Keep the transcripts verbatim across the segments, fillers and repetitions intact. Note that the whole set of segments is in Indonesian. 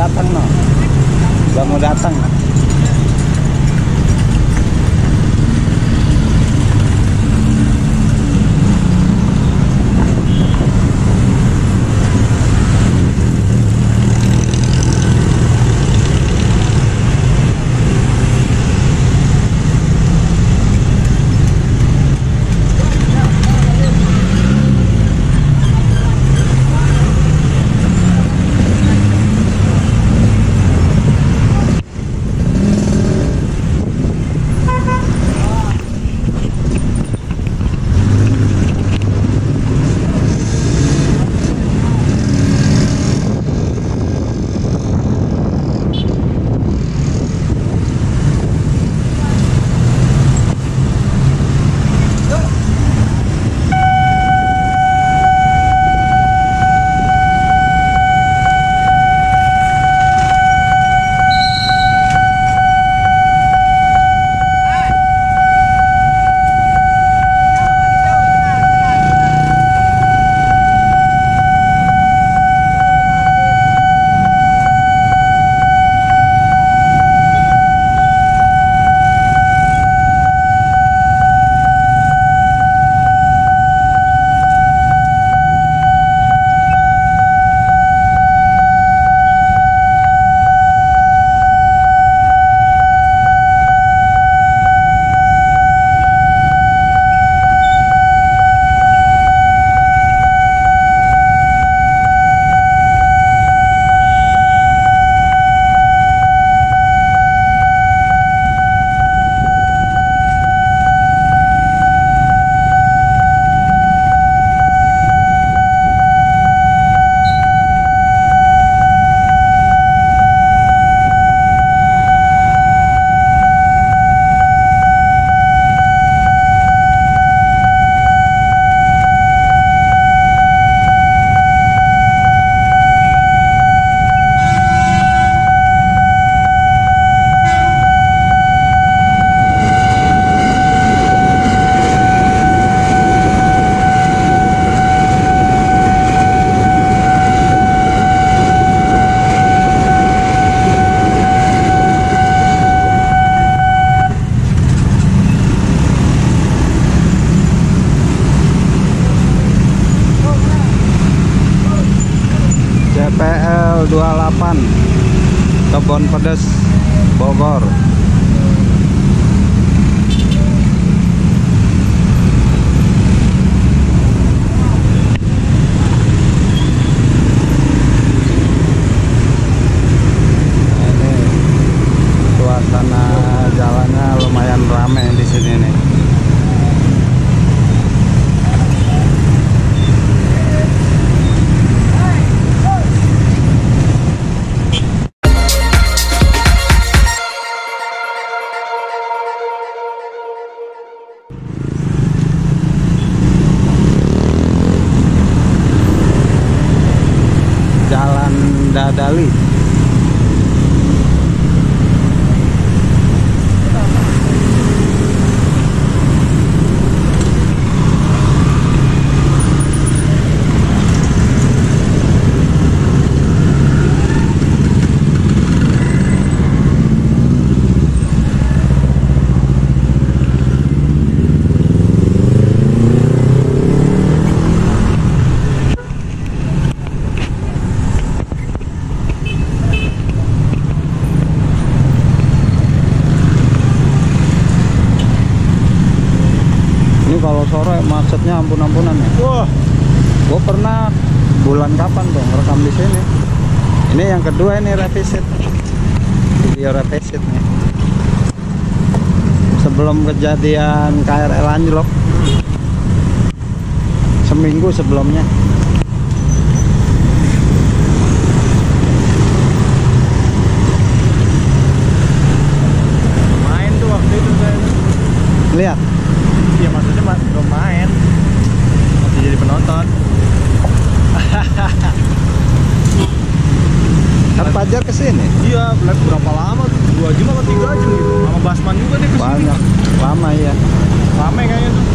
datang no. Udah mau datang. P L dua puluh delapan Kebon Pedes Bogor. Nah, ini suasana jalannya lumayan ramai di sini nih. Jalan Dadali. Kalau sore macetnya ampun-ampunan ya. Wah, gue pernah bulan kapan tuh ngerekam di sini. Ini yang kedua ini revisit, video revisit nih. Sebelum kejadian K R L anjlok, seminggu sebelumnya. Main tuh waktu itu saya. Lihat. Iya maksudnya mas belum main, masih jadi penonton. Kan Fajar kesini? Iya, berapa lama? Dua jam atau tiga jam gitu. Sama Basman juga deh kesini. Banyak, lama ya. Rame kayaknya tuh.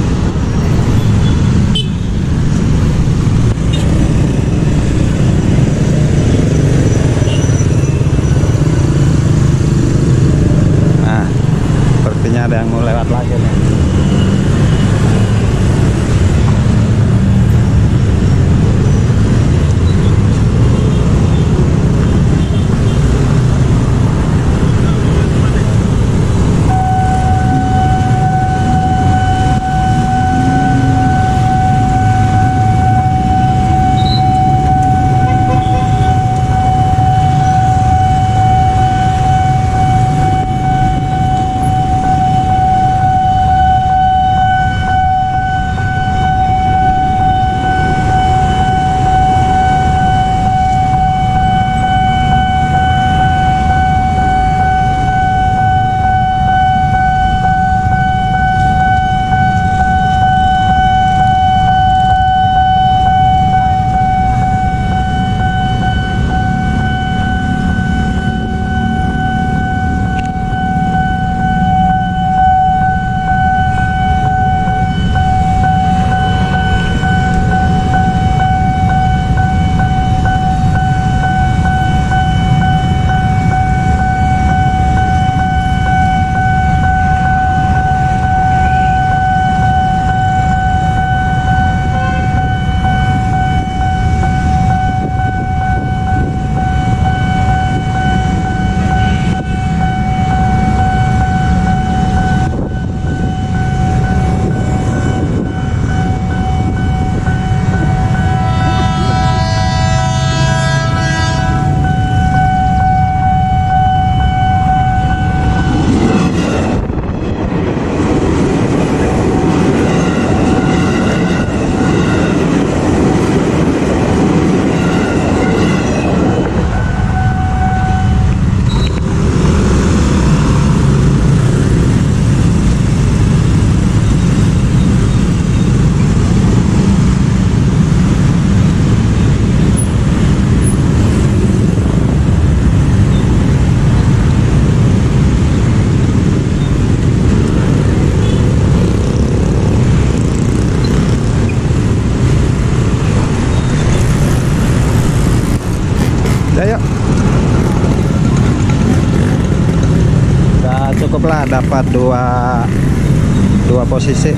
dapat dua dua posisi.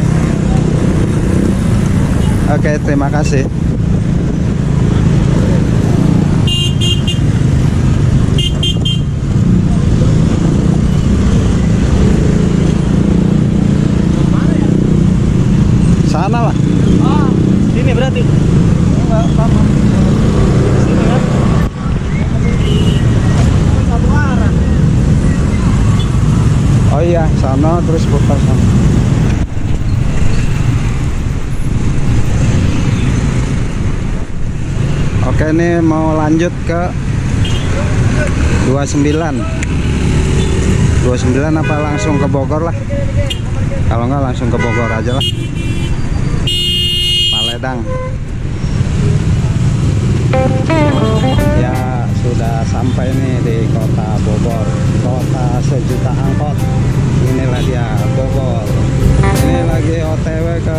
Oke, terima kasih. Sana lah. Ah, sini berarti. Enggak, sama. Sini kan? Satu arah. Oh iya, sana terus putar sana. Oke, ini mau lanjut ke dua puluh sembilan. dua puluh sembilan apa langsung ke Bogor lah. Kalau enggak langsung ke Bogor aja lah. Paledang. Ya, sudah sampai nih di kota Bogor, kota sejuta angkot. Inilah dia Bogor. Ini lagi O T W ke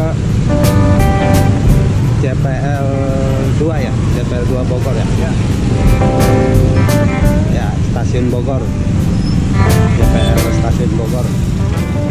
J P L dua ya, J P L dua Bogor ya. Ya, ya stasiun Bogor. J P L stasiun Bogor.